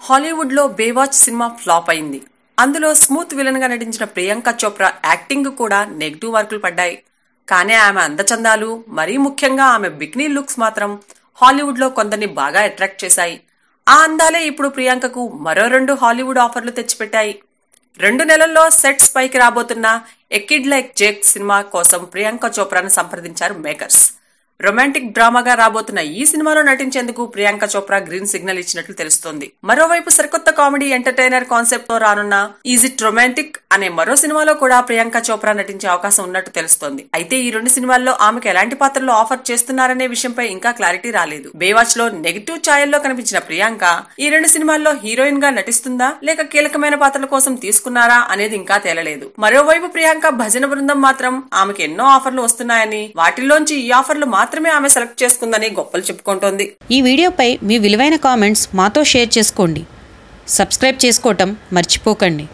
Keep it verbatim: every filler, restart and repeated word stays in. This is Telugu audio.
హాలీవుడ్ లో బేవాచ్ సినిమా ఫ్లాప్ అయింది. అందులో స్మూత్ విలన్ గా నటించిన ప్రియాంక చోప్రా యాక్టింగ్ కూడా నెగిటివ్ మార్కులు పడ్డాయి. కానీ ఆమె అందచందాలు, మరీ ముఖ్యంగా ఆమె బికినీ లుక్స్ మాత్రం హాలీవుడ్ లో కొందరిని బాగా అట్రాక్ట్ చేశాయి. ఆ అందాలే ఇప్పుడు ప్రియాంకకు మరో రెండు హాలీవుడ్ ఆఫర్లు తెచ్చిపెట్టాయి. రెండు నెలల్లో సెట్స్ పైకి రాబోతున్న a kid like Jake cinema కోసం ప్రియాంక చోప్రాను సంప్రదించారు మేకర్స్. రొమాంటిక్ డ్రామాగా రాబోతున్న ఈ సినిమాలో నటించేందుకు ప్రియాంక చోప్రా గ్రీన్ సిగ్నల్ ఇచ్చినట్లు తెలుస్తోంది. మరోవైపు సరికొత్త కామెడీ ఎంటర్టైనర్ కాన్సెప్ట్ తో రానున్న ఈజ్ ఇట్ రొమాంటిక్ అనే మరో సినిమాలో కూడా ప్రియాంక చోప్రా నటించే అవకాశం ఉన్నట్టు తెలుస్తోంది. అయితే ఈ రెండు సినిమాల్లో ఆమెకు ఎలాంటి పాత్రలు ఆఫర్ చేస్తున్నారనే విషయంపై ఇంకా క్లారిటీ రాలేదు. బేవాచ్ లో నెగిటివ్ ఛాయల్లో కనిపించిన ప్రియాంక ఈ రెండు సినిమాల్లో హీరోయిన్ గా నటిస్తుందా లేక కీలకమైన పాత్రల కోసం తీసుకున్నారా అనేది ఇంకా తేలలేదు. మరోవైపు ప్రియాంక భజన బృందం మాత్రం ఆమెకు ఎన్నో ఆఫర్లు వస్తున్నాయని, వాటిల్లోంచి ఈ ఆఫర్లు మాత్రమే ఆమె సెలెక్ట్ చేసుకుందని గొప్పలు చెప్పుకుంటోంది. ఈ వీడియోపై మీ విలువైన కామెంట్స్ మాతో షేర్ చేసుకోండి. సబ్స్క్రైబ్ చేసుకోవటం మర్చిపోకండి.